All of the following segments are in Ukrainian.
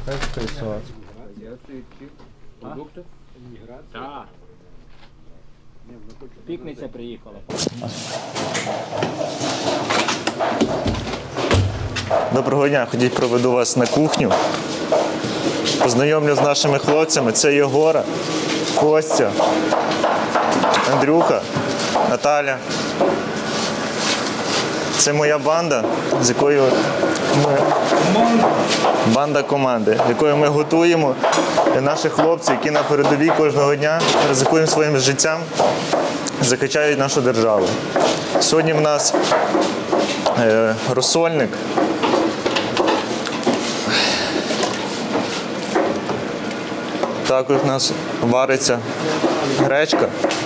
списувати. Так. Пікниця приїхала. Доброго дня, ходіть, проведу вас на кухню. Познайомлю з нашими хлопцями. Це Єгора, Костя, Андрюха, Наталя. Це моя банда, з якою ми... Банда команди, якою ми готуємо наших хлопців, які на передовій кожного дня ризикуємо своїм життям, захищають нашу державу. Сьогодні в нас розсольник. Також у нас вариться гречка.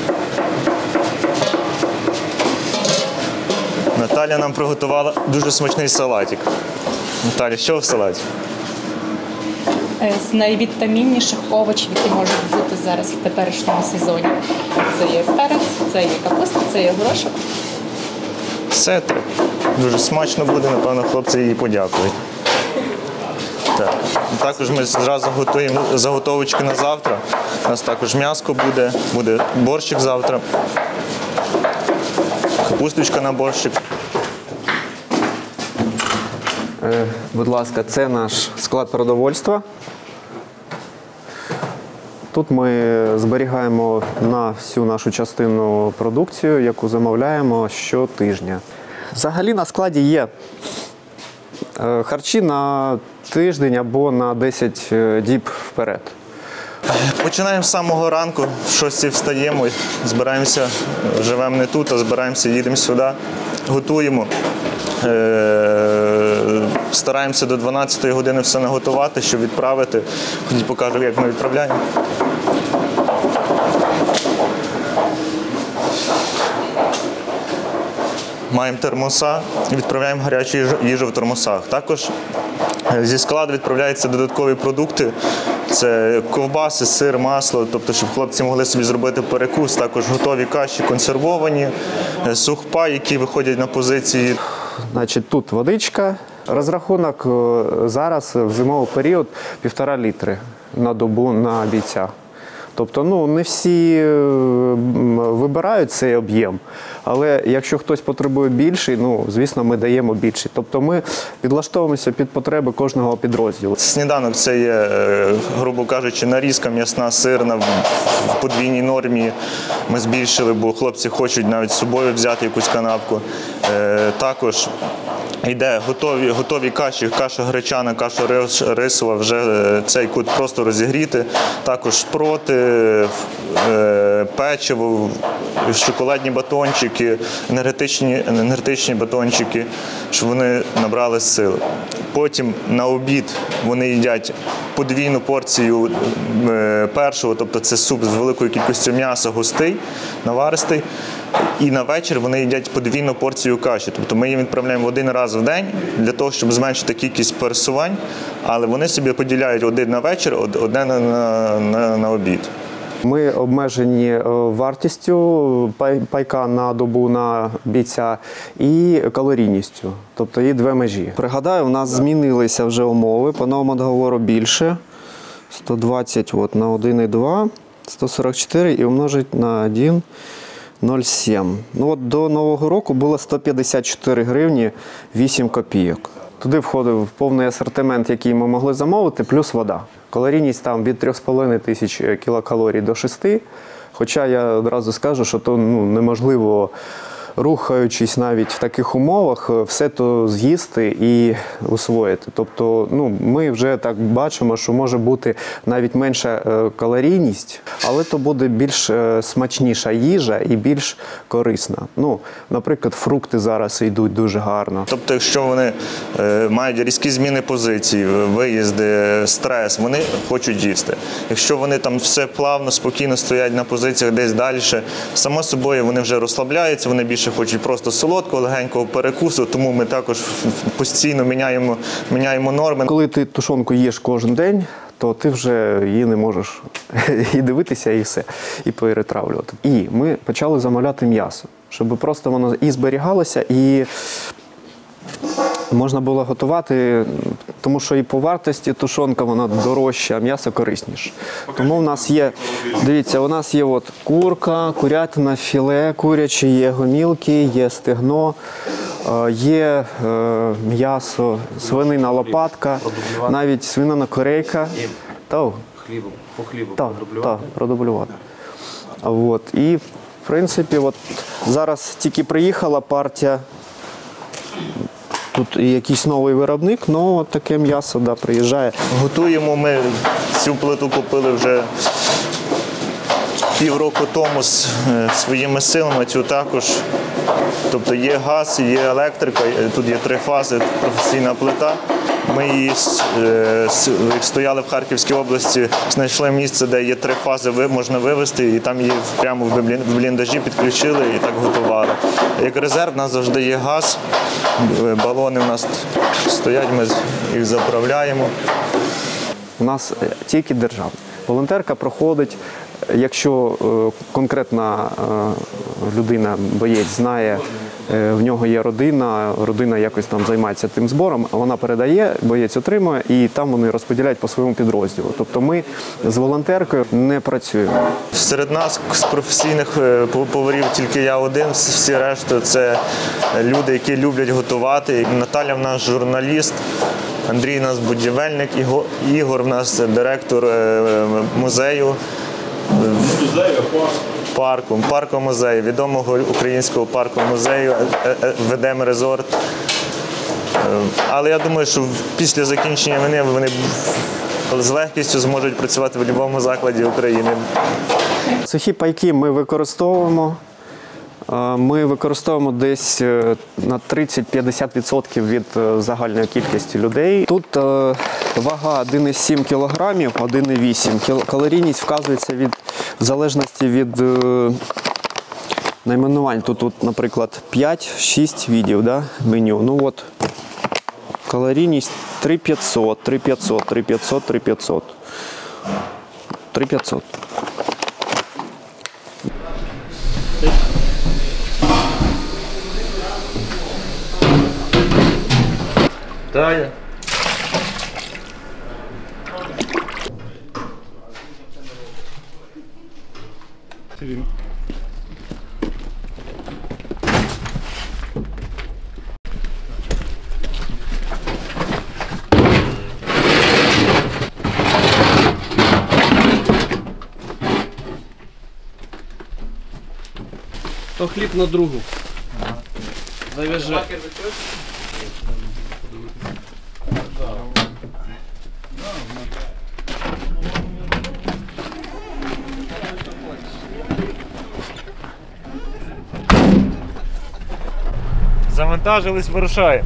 Наталя нам приготувала дуже смачний салатик. Наталя, що в салаті? З найвітамінніших овочів, які можуть бути зараз в теперішньому сезоні. Це є перець, це є капуста, це є горошок. Все так. Дуже смачно буде, напевно, хлопці їй подякують. Так. Також ми зразу готуємо заготовочки на завтра. У нас також м'яско буде борщик завтра, капусточка на борщик. Будь ласка, це наш склад продовольства. Тут ми зберігаємо на всю нашу частину продукцію, яку замовляємо щотижня. Взагалі на складі є харчі на тиждень або на 10 діб вперед. Починаємо з самого ранку, в 6 встаємо, збираємося, живемо не тут, а збираємося, їдемо сюди, готуємо. Стараємося до 12 години все наготувати, щоб відправити. Ходіть, покажу, як ми відправляємо. Маємо термоса, відправляємо гарячу їжу в термосах. Також зі складу відправляються додаткові продукти. Це ковбаси, сир, масло, тобто, щоб хлопці могли собі зробити перекус. Також готові каші консервовані, сухпа, які виходять на позиції. Значить, тут водичка. Розрахунок зараз в зимовий період 1,5 літри на добу на бійця. Тобто, не всі вибирають цей об'єм, але якщо хтось потребує більший, звісно, ми даємо більший. Тобто ми підлаштовуємося під потреби кожного підрозділу. Сніданок – це є, грубо кажучи, нарізка м'ясна, сирна, в подвійній нормі. Ми збільшили, бо хлопці хочуть навіть з собою взяти якусь канапку. Також йде готові каші, каша гречана, каша рисова, вже цей кут просто розігріти. Також шпроти, печиво, шоколадні батончики, енергетичні батончики, щоб вони набрали сили. Потім на обід вони їдять подвійну порцію першого, тобто це суп з великою кількістю м'яса, густий, наваристий. І на вечір вони їдять подвійну порцію каші. Тобто ми їм відправляємо один раз в день для того, щоб зменшити кількість пересувань, але вони собі поділяють один на вечір, одне на обід. Ми обмежені вартістю пайка на добу на бійця і калорійністю. Тобто є дві межі. Пригадаю, у нас змінилися вже умови, по новому договору більше. 120 на 1,2, 144 і умножить на 1,07. До Нового року було 154 гривні 8 копійок. Туди входив повний асортимент, який ми могли замовити, плюс вода. Калорійність там від 3,5 тисяч кілокалорій до 6. Хоча я одразу скажу, що то неможливо, рухаючись навіть в таких умовах, все то з'їсти і усвоїти. Тобто ми вже так бачимо, що може бути навіть менша калорійність, але то буде більш смачніша їжа і більш корисна. Наприклад, фрукти зараз йдуть дуже гарно. Тобто, якщо вони мають різкі зміни позицій, виїзди, стрес, вони хочуть їсти. Якщо вони там все плавно, спокійно стоять на позиціях десь далі, само собою вони вже розслабляються, вони більше хочуть просто солодкого, легенького перекусу, тому ми також постійно міняємо норми. Коли ти тушонку їш кожен день, то ти вже її не можеш і дивитися, і все, і перетравлювати. І ми почали замовляти м'ясо, щоб просто воно і зберігалося, і можна було готувати тому що і по вартості тушонка вона дорожча, а м'ясо корисніше. Тому в нас є, дивіться, у нас є от курка, курятина, філе куряче, є гомілки, є стегно, є м'ясо, свинина лопатка, навіть свинина корейка. Хлібом, по хлібу Так, продублювати. От. І, в принципі, от зараз тільки приїхала партія. Тут і якийсь новий виробник, але таке м'ясо приїжджає. Готуємо ми, цю плиту купили вже півроку тому своїми силами, цю також. Тобто є газ, є електрика, тут є 3 фази, професійна плита. Ми її, як стояли в Харківській області, знайшли місце, де є 3 фази, можна вивезти, і там її прямо в бліндажі підключили і так готували. Як резерв, у нас завжди є газ, балони у нас стоять, ми їх заправляємо. У нас тільки державна. Волонтерка проходить, якщо конкретна людина, боєць, знає, в нього є родина якось там займається тим збором, вона передає, боєць отримує, і там вони розподіляють по своєму підрозділу. Тобто ми з волонтеркою не працюємо. Серед нас з професійних поварів тільки я один, всі решта це люди, які люблять готувати. Наталя в нас журналіст, Андрій у нас будівельник, Ігор в нас директор музею. Парку музею, відомого українського парку-музею «Ведем Резорт». Але я думаю, що після закінчення війни вони з легкістю зможуть працювати в будь-якому закладі України. Сухі пайки ми використовуємо. Ми використовуємо десь на 30-50% від загальної кількості людей. Тут вага 1,7 кг, 1,8 кг. Калорійність вказується в залежності від найменувань. Тут, наприклад, 5-6 видів меню. Ну от, калорійність 3500, 3500, 3500, 3500. 3500. Таня. То хліб на другу. Завяжи. Завантажились, вирушаємо.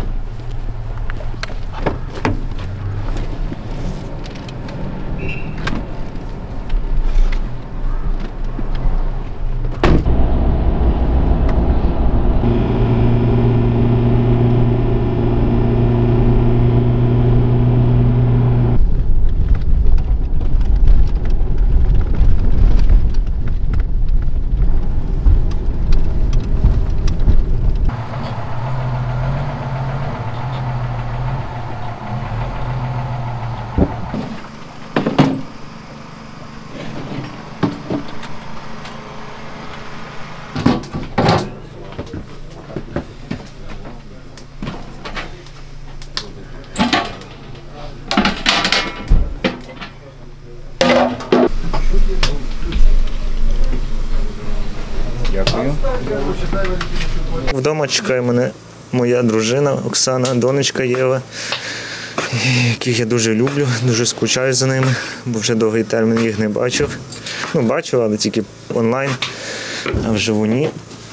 Дякую. Вдома чекає мене моя дружина Оксана, донечка Єва, яких я дуже люблю, дуже скучаю за ними, бо вже довгий термін їх не бачив. Ну, бачив, але тільки онлайн, а вживу ні.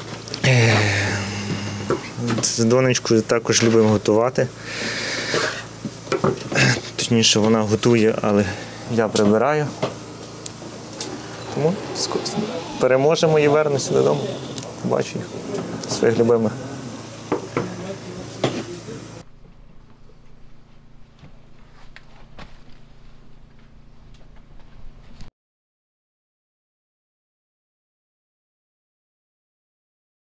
З донечкою також любимо готувати. Точніше, вона готує, але я прибираю. Тому переможемо і вернуся додому. Побачу їх, своїх любимих.